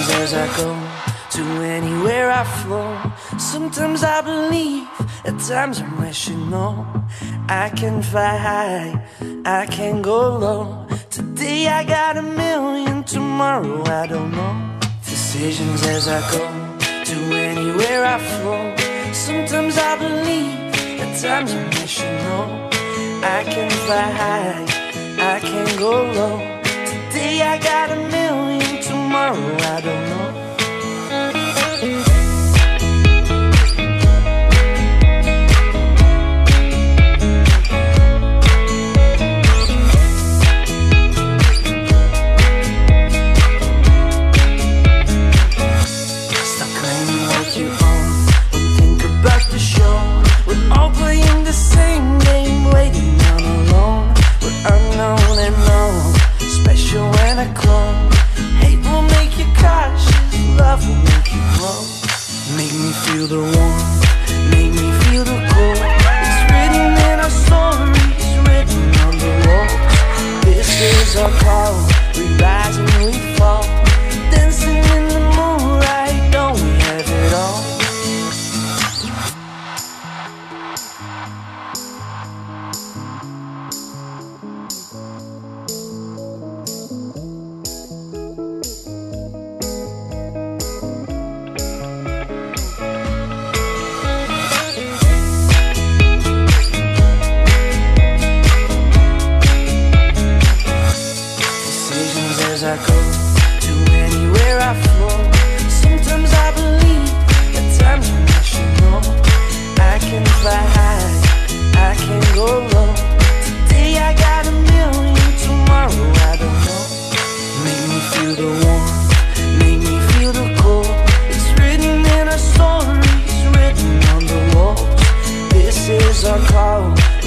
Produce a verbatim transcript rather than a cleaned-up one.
decisions as I go, to anywhere I flow. Sometimes I believe, at times I'm rational. I can fly high, I can go low. Today I got a million, tomorrow I don't know. Decisions as I go, to anywhere I flow. Sometimes I believe, at times I'm rational. I can fly high, I can go low. Today I got a million, tomorrow I don't know. Make me feel the warmth, make me feel the cold. It's written in our stories, written on the walls. This is our call, we rise and we fall. Dancing in the moonlight, don't we have it all? As I go, to anywhere I flow. Sometimes I believe, at times I'm rational. I can fly high, I can go low. Today I got a million, tomorrow I don't know. Make me feel the warmth, make me feel the cold. It's written in our stories, written on the walls. This is our call,